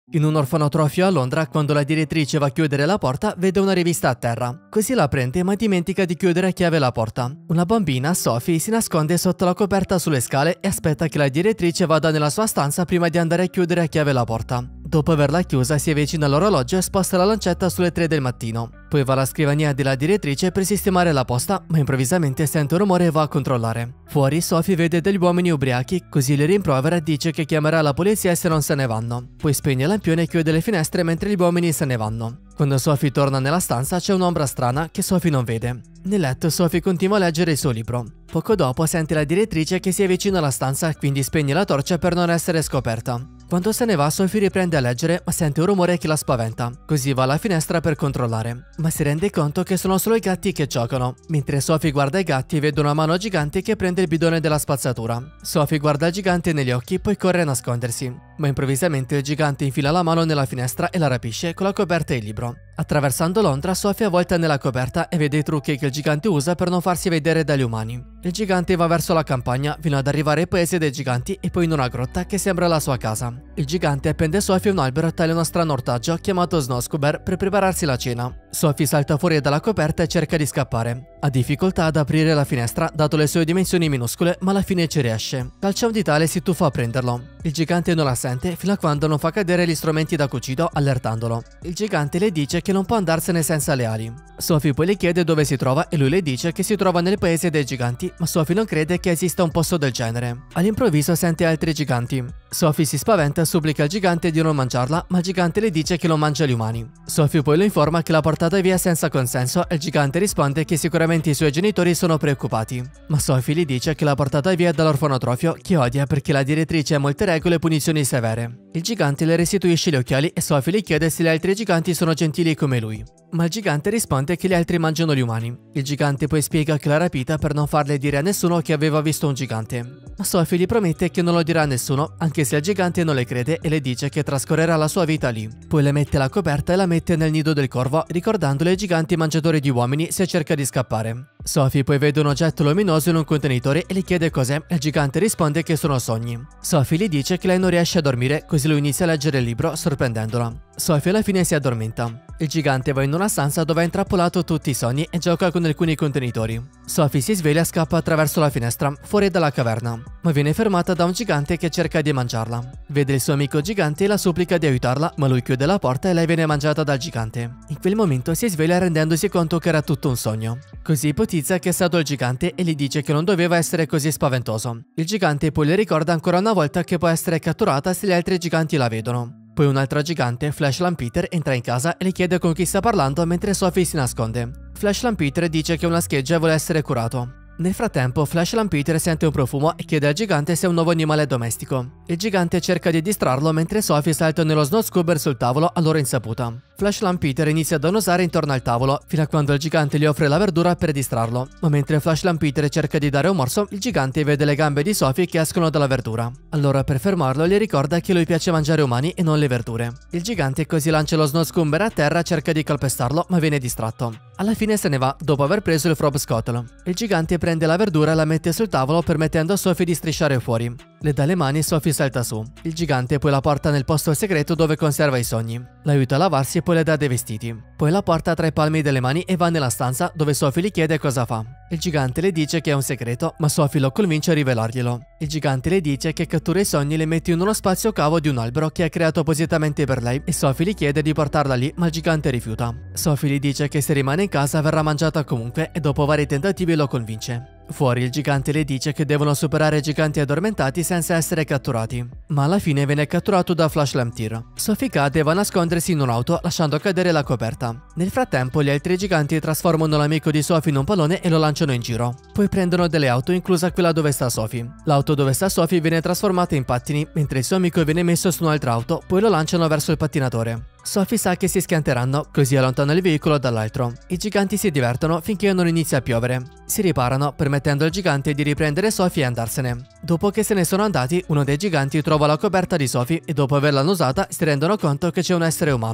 In un orfanotrofio a Londra, quando la direttrice va a chiudere la porta, vede una rivista a terra. Così la prende ma dimentica di chiudere a chiave la porta. Una bambina, Sophie, si nasconde sotto la coperta sulle scale e aspetta che la direttrice vada nella sua stanza prima di andare a chiudere a chiave la porta. Dopo averla chiusa, si avvicina all'orologio e sposta la lancetta sulle 3 del mattino. Poi va alla scrivania della direttrice per sistemare la posta, ma improvvisamente sente un rumore e va a controllare. Fuori, Sophie vede degli uomini ubriachi, così li rimprovera e dice che chiamerà la polizia se non se ne vanno. Poi spegne il lampione e chiude le finestre mentre gli uomini se ne vanno. Quando Sophie torna nella stanza c'è un'ombra strana che Sophie non vede. Nel letto Sophie continua a leggere il suo libro. Poco dopo sente la direttrice che si avvicina alla stanza, quindi spegne la torcia per non essere scoperta. Quando se ne va, Sophie riprende a leggere ma sente un rumore che la spaventa. Così va alla finestra per controllare. Ma si rende conto che sono solo i gatti che giocano. Mentre Sophie guarda i gatti, vede una mano gigante che prende il bidone della spazzatura. Sophie guarda il gigante negli occhi, poi corre a nascondersi. Ma improvvisamente il gigante infila la mano nella finestra e la rapisce con la coperta e il libro. Attraversando Londra, Sophie è avvolta nella coperta e vede i trucchi che il gigante usa per non farsi vedere dagli umani. Il gigante va verso la campagna fino ad arrivare ai paesi dei giganti e poi in una grotta che sembra la sua casa. Il gigante appende Sophie a un albero e taglia uno strano ortaggio chiamato Snowscoober per prepararsi la cena. Sophie salta fuori dalla coperta e cerca di scappare. Ha difficoltà ad aprire la finestra dato le sue dimensioni minuscole, ma alla fine ci riesce. Calcia un ditale e si tuffa a prenderlo. Il gigante non la sente fino a quando non fa cadere gli strumenti da cucito allertandolo. Il gigante le dice che non può andarsene senza le ali. Sophie poi le chiede dove si trova e lui le dice che si trova nel paese dei giganti, ma Sophie non crede che esista un posto del genere. All'improvviso sente altri giganti. Sophie si spaventa e supplica al gigante di non mangiarla, ma il gigante le dice che non mangia gli umani. Sophie poi lo informa che l'ha portata via senza consenso e il gigante risponde che sicuramente i suoi genitori sono preoccupati. Ma Sophie gli dice che l'ha portata via dall'orfanotrofio che odia perché la direttrice ha molte regole e punizioni severe. Il gigante le restituisce gli occhiali e Sophie le chiede se gli altri giganti sono gentili come lui. Ma il gigante risponde che gli altri mangiano gli umani. Il gigante poi spiega che l'ha rapita per non farle dire a nessuno che aveva visto un gigante. Ma Sophie gli promette che non lo dirà a nessuno, anche se il gigante non le crede e le dice che trascorrerà la sua vita lì. Poi le mette la coperta e la mette nel nido del corvo, ricordandole ai giganti mangiatori di uomini se cerca di scappare. Sophie poi vede un oggetto luminoso in un contenitore e le chiede cos'è e il gigante risponde che sono sogni. Sophie gli dice che lei non riesce a dormire, così lui inizia a leggere il libro sorprendendola. Sophie alla fine si addormenta. Il gigante va in una stanza dove ha intrappolato tutti i sogni e gioca con alcuni contenitori. Sophie si sveglia e scappa attraverso la finestra, fuori dalla caverna, ma viene fermata da un gigante che cerca di mangiarla. Vede il suo amico gigante e la supplica di aiutarla, ma lui chiude la porta e lei viene mangiata dal gigante. In quel momento si sveglia rendendosi conto che era tutto un sogno. Così ipotizza che è stato il gigante e gli dice che non doveva essere così spaventoso. Il gigante poi le ricorda ancora una volta che può essere catturata se gli altri giganti la vedono. Poi un altro gigante, Flash Lampeter, entra in casa e le chiede con chi sta parlando mentre Sophie si nasconde. Flash Lampeter dice che ha una scheggia e vuole essere curato. Nel frattempo, Flash Lampeter sente un profumo e chiede al gigante se è un nuovo animale domestico. Il gigante cerca di distrarlo mentre Sophie salta nello Snowscoober sul tavolo a loro insaputa. Flash Lampeter inizia ad annusare intorno al tavolo fino a quando il gigante gli offre la verdura per distrarlo, ma mentre Flash Lampeter cerca di dare un morso, il gigante vede le gambe di Sophie che escono dalla verdura. Allora per fermarlo gli ricorda che lui piace mangiare umani e non le verdure. Il gigante così lancia lo Snowscoober a terra e cerca di calpestarlo, ma viene distratto. Alla fine se ne va dopo aver preso il Frog Scuttle. Il gigante prende la verdura e la mette sul tavolo permettendo a Sophie di strisciare fuori. Le dà le mani e Sophie salta su. Il gigante poi la porta nel posto segreto dove conserva i sogni. L'aiuta a lavarsi e poi le dà dei vestiti. Poi la porta tra i palmi delle mani e va nella stanza dove Sophie gli chiede cosa fa. Il gigante le dice che è un segreto, ma Sophie lo convince a rivelarglielo. Il gigante le dice che cattura i sogni e le mette in uno spazio cavo di un albero che ha creato appositamente per lei e Sophie gli chiede di portarla lì, ma il gigante rifiuta. Sophie gli dice che se rimane in casa verrà mangiata comunque e dopo vari tentativi lo convince. Fuori il gigante le dice che devono superare i giganti addormentati senza essere catturati, ma alla fine viene catturato da Flash Lampeter. Sophie cade e va a nascondersi in un'auto lasciando cadere la coperta. Nel frattempo gli altri giganti trasformano l'amico di Sophie in un pallone e lo lanciano in giro. Poi prendono delle auto, inclusa quella dove sta Sophie. L'auto dove sta Sophie viene trasformata in pattini, mentre il suo amico viene messo su un'altra auto, poi lo lanciano verso il pattinatore. Sophie sa che si schianteranno, così allontana il veicolo dall'altro. I giganti si divertono finché non inizia a piovere. Si riparano, permettendo al gigante di riprendere Sophie e andarsene. Dopo che se ne sono andati, uno dei giganti trova la coperta di Sophie e dopo averla annusata si rendono conto che c'è un essere umano.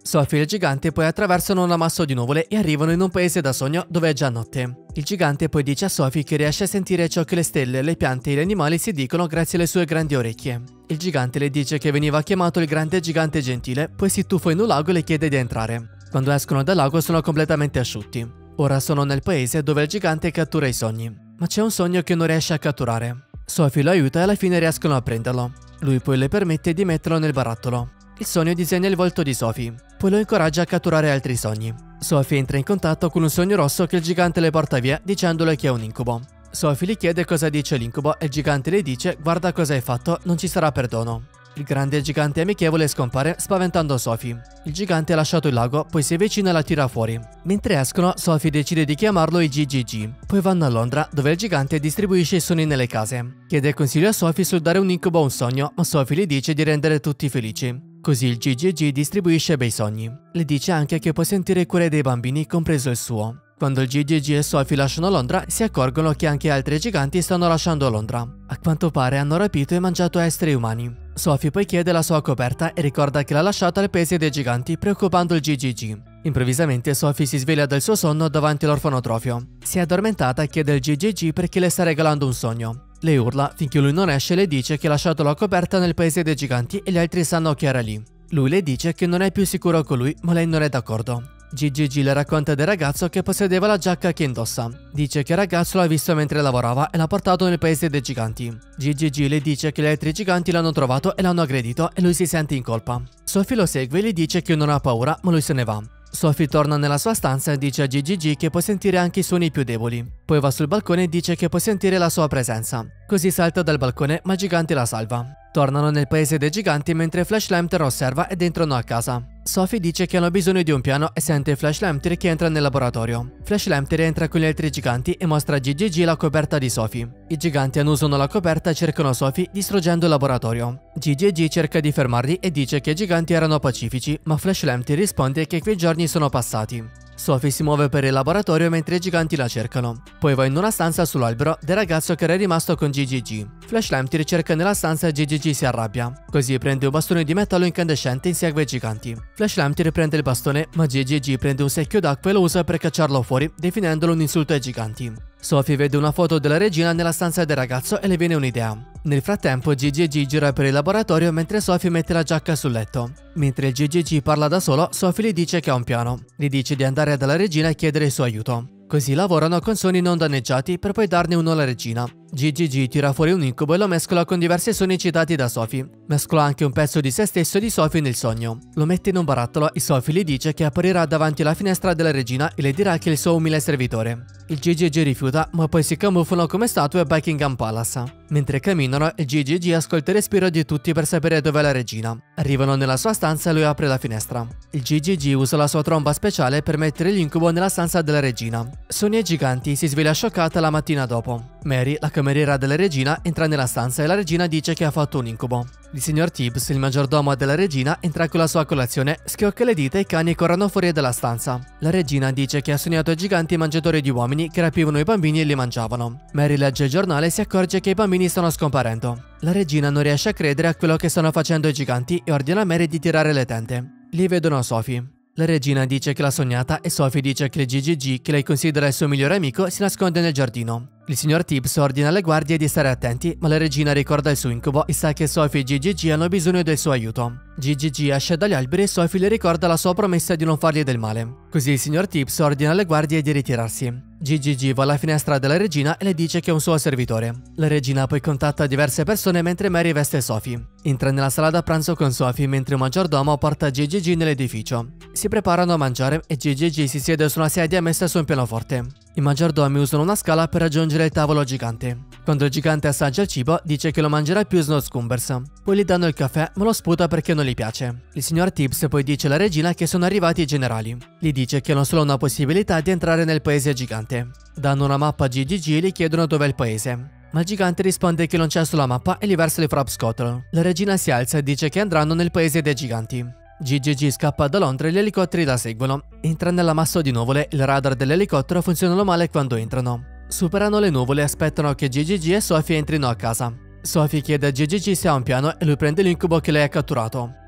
Sophie e il gigante poi attraversano un ammasso di nuvole e arrivano in un paese da sogno dove è già notte. Il gigante poi dice a Sophie che riesce a sentire ciò che le stelle, le piante e gli animali si dicono grazie alle sue grandi orecchie. Il gigante le dice che veniva chiamato il grande gigante gentile, poi si tuffa in un lago e le chiede di entrare. Quando escono dal lago sono completamente asciutti. Ora sono nel paese dove il gigante cattura i sogni, ma c'è un sogno che non riesce a catturare. Sophie lo aiuta e alla fine riescono a prenderlo. Lui poi le permette di metterlo nel barattolo. Il sogno disegna il volto di Sophie, poi lo incoraggia a catturare altri sogni. Sophie entra in contatto con un sogno rosso che il gigante le porta via dicendole che è un incubo. Sophie gli chiede cosa dice l'incubo e il gigante le dice guarda cosa hai fatto, non ci sarà perdono. Il grande gigante amichevole scompare spaventando Sophie. Il gigante ha lasciato il lago, poi si avvicina e la tira fuori. Mentre escono, Sophie decide di chiamarlo i GGG. Poi vanno a Londra, dove il gigante distribuisce i sogni nelle case. Chiede consiglio a Sophie sul dare un incubo a un sogno, ma Sophie gli dice di rendere tutti felici. Così il GGG distribuisce bei sogni. Le dice anche che può sentire cure dei bambini, compreso il suo. Quando il GGG e Sophie lasciano Londra, si accorgono che anche altri giganti stanno lasciando Londra. A quanto pare hanno rapito e mangiato esseri umani. Sophie poi chiede la sua coperta e ricorda che l'ha lasciata al paese dei giganti, preoccupando il GGG. Improvvisamente Sophie si sveglia dal suo sonno davanti all'orfanotrofio. Si è addormentata e chiede al GGG perché le sta regalando un sogno. Lei urla finché lui non esce e le dice che ha lasciato la coperta nel paese dei giganti e gli altri sanno che era lì. Lui le dice che non è più sicuro con lui, ma lei non è d'accordo. GGG le racconta del ragazzo che possedeva la giacca che indossa. Dice che il ragazzo l'ha visto mentre lavorava e l'ha portato nel paese dei giganti. GGG le dice che gli altri giganti l'hanno trovato e l'hanno aggredito e lui si sente in colpa. Sophie lo segue e gli dice che non ha paura, ma lui se ne va. Sophie torna nella sua stanza e dice a GGG che può sentire anche i suoni più deboli. Poi va sul balcone e dice che può sentire la sua presenza. Così salta dal balcone, ma il gigante la salva. Tornano nel paese dei giganti mentre Flash Lantern osserva ed entrano a casa. Sophie dice che hanno bisogno di un piano e sente Flash Lantern che entra nel laboratorio. Flash Lantern entra con gli altri giganti e mostra a GGG la coperta di Sophie. I giganti annusano la coperta e cercano Sophie distruggendo il laboratorio. GGG cerca di fermarli e dice che i giganti erano pacifici, ma Flash Lantern risponde che quei giorni sono passati. Sophie si muove per il laboratorio mentre i giganti la cercano. Poi va in una stanza sull'albero del ragazzo che era rimasto con GGG. Flash Lantern cerca nella stanza e GGG si arrabbia. Così prende un bastone di metallo incandescente e insegue i giganti. Flash Lantern prende il bastone, ma GGG prende un secchio d'acqua e lo usa per cacciarlo fuori, definendolo un insulto ai giganti. Sophie vede una foto della regina nella stanza del ragazzo e le viene un'idea. Nel frattempo GGG gira per il laboratorio mentre Sophie mette la giacca sul letto. Mentre il GGG parla da solo, Sophie gli dice che ha un piano. Gli dice di andare dalla regina e chiedere il suo aiuto. Così lavorano con sogni non danneggiati per poi darne uno alla regina. GGG tira fuori un incubo e lo mescola con diversi sogni citati da Sophie. Mescola anche un pezzo di se stesso e di Sophie nel sogno. Lo mette in un barattolo e Sophie gli dice che apparirà davanti alla finestra della regina e le dirà che è il suo umile servitore. Il GGG rifiuta, ma poi si camuffano come statue a Buckingham Palace. Mentre camminano, il GGG ascolta il respiro di tutti per sapere dov'è la regina. Arrivano nella sua stanza e lui apre la finestra. Il GGG usa la sua tromba speciale per mettere l'incubo nella stanza della regina. Sogna i giganti, si sveglia scioccata la mattina dopo. Mary, la cameriera della regina, entra nella stanza e la regina dice che ha fatto un incubo. Il signor Tibbs, il maggiordomo della regina, entra con la sua colazione, schiocca le dita e i cani corrono fuori dalla stanza. La regina dice che ha sognato i giganti mangiatori di uomini che rapivano i bambini e li mangiavano. Mary legge il giornale e si accorge che i bambini stanno scomparendo. La regina non riesce a credere a quello che stanno facendo i giganti e ordina a Mary di tirare le tende. Lì vedono Sophie. La regina dice che l'ha sognata e Sophie dice che il GGG, che lei considera il suo migliore amico, si nasconde nel giardino. Il signor Tibbs ordina alle guardie di stare attenti, ma la regina ricorda il suo incubo e sa che Sophie e GGG hanno bisogno del suo aiuto. GGG esce dagli alberi e Sophie le ricorda la sua promessa di non fargli del male. Così il signor Tibbs ordina alle guardie di ritirarsi. GGG va alla finestra della regina e le dice che è un suo servitore. La regina poi contatta diverse persone mentre Mary veste Sophie. Entra nella sala da pranzo con Sophie mentre un maggiordomo porta GGG nell'edificio. Si preparano a mangiare e GGG si siede su una sedia messa su un pianoforte. I maggiordomi usano una scala per raggiungere il tavolo gigante. Quando il gigante assaggia il cibo, dice che lo mangerà più Snow-Scumbers. Poi gli danno il caffè, ma lo sputa perché non gli piace. Il signor Tibbs poi dice alla regina che sono arrivati i generali. Gli dice che hanno solo una possibilità di entrare nel paese gigante. Danno una mappa a GGG e gli chiedono dov'è il paese. Ma il gigante risponde che non c'è sulla mappa e gli versa le Frapscottle. La regina si alza e dice che andranno nel paese dei giganti. GGG scappa da Londra e gli elicotteri la seguono. Entra nell'ammasso di nuvole, il radar dell'elicottero funzionano male quando entrano. Superano le nuvole e aspettano che GGG e Sophie entrino a casa. Sophie chiede a GGG se ha un piano e lui prende l'incubo che lei ha catturato.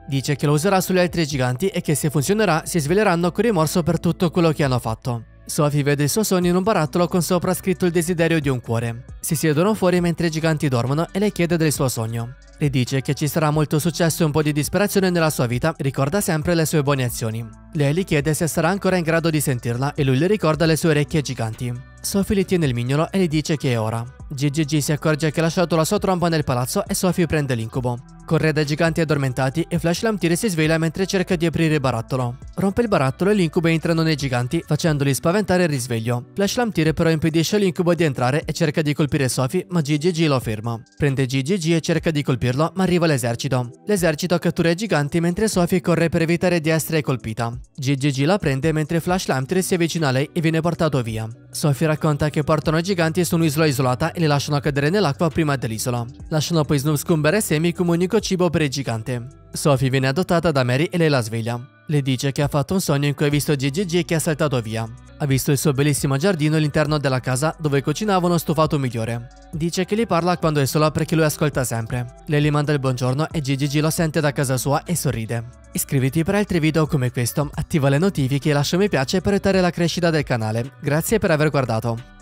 Dice che lo userà sugli altri giganti e che se funzionerà si sveleranno con rimorso per tutto quello che hanno fatto. Sophie vede il suo sogno in un barattolo con sopra scritto il desiderio di un cuore. Si siedono fuori mentre i giganti dormono e lei chiede del suo sogno. Le dice che ci sarà molto successo e un po' di disperazione nella sua vita, ricorda sempre le sue buone azioni. Lei gli chiede se sarà ancora in grado di sentirla e lui le ricorda le sue orecchie giganti. Sophie gli tiene il mignolo e gli dice che è ora. GGG si accorge che ha lasciato la sua tromba nel palazzo e Sophie prende l'incubo. Corre dai giganti addormentati e Flash Lamtire si sveglia mentre cerca di aprire il barattolo. Rompe il barattolo e l'incubo entrano nei giganti, facendoli spaventare il risveglio. Flash Lamtire però impedisce all'incubo di entrare e cerca di colpire Sophie, ma GGG lo ferma. Prende GGG e cerca di colpirlo, ma arriva l'esercito. L'esercito cattura i giganti mentre Sophie corre per evitare di essere colpita. GGG la prende mentre Flash Lamtire si avvicina a lei e viene portato via. Sophie racconta che portano i giganti su un'isola isolata e li lasciano cadere nell'acqua prima dell'isola. Lasciano poi Snoop Scumber e Sammy come unico cibo per il gigante. Sophie viene adottata da Mary e lei la sveglia. Le dice che ha fatto un sogno in cui ha visto GGG e che è saltato via. Ha visto il suo bellissimo giardino all'interno della casa dove cucinava uno stufato migliore. Dice che gli parla quando è sola perché lui ascolta sempre. Lei gli manda il buongiorno e GGG lo sente da casa sua e sorride. Iscriviti per altri video come questo, attiva le notifiche e lascia un mi piace per aiutare la crescita del canale. Grazie per aver guardato.